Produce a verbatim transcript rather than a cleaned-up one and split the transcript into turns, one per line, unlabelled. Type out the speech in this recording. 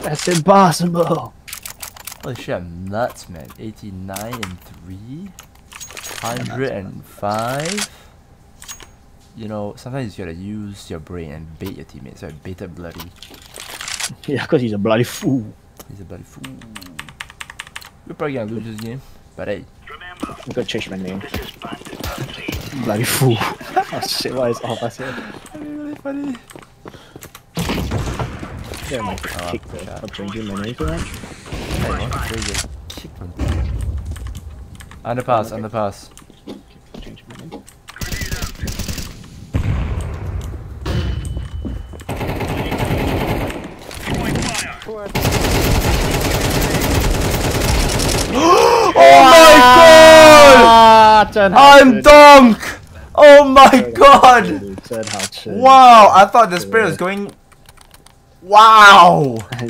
That's impossible.
Holy shit, I'm nuts, man. eighty-nine and three? one hundred five? You know, sometimes you gotta use your brain and bait your teammates. So I baited Bloody.
Yeah, because he's a bloody fool.
He's a bloody fool. We're probably gonna lose this game, but hey.
I'm gonna change my name. Bloody fool. Oh shit, why is all of us here?
That'd be really funny.
Yeah, my kick though. I'm changing my name to that.
Hey, what? There you go. Kick one. Underpass, underpass.
Change my name.
Oh my god! I'm donk! Oh my god! Wow, I thought the spray was going... Wow!